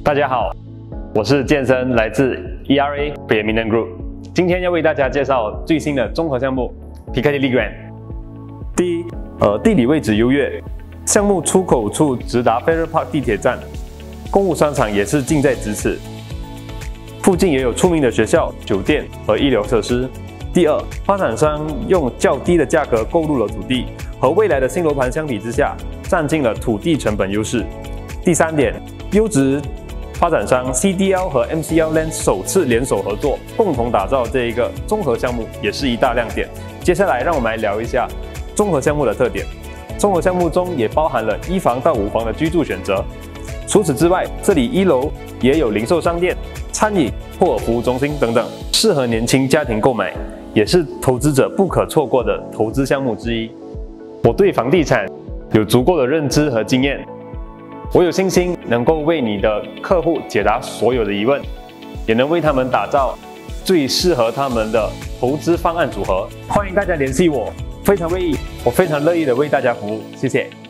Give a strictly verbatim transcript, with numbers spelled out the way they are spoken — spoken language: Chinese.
大家好，我是健身来自 E R A Badminton Group， 今天要为大家介绍最新的综合项目 Piccadilly Grand。第一，呃，地理位置优越，项目出口处直达 Farrer Park 地铁站，公务商场也是近在咫尺，附近也有出名的学校、酒店和医疗设施。第二，发展商用较低的价格购入了土地，和未来的新楼盘相比之下，占尽了土地成本优势。第三点，优质发展商 C D L 和 M C L Land 首次联手合作，共同打造这一个综合项目，也是一大亮点。接下来，让我们来聊一下综合项目的特点。综合项目中也包含了一房到五房的居住选择。除此之外，这里一楼也有零售商店、餐饮或服务中心等等，适合年轻家庭购买，也是投资者不可错过的投资项目之一。我对房地产有足够的认知和经验，我有信心能够为你的客户解答所有的疑问，也能为他们打造最适合他们的投资方案组合。欢迎大家联系我，非常乐意，我非常乐意的为大家服务，谢谢。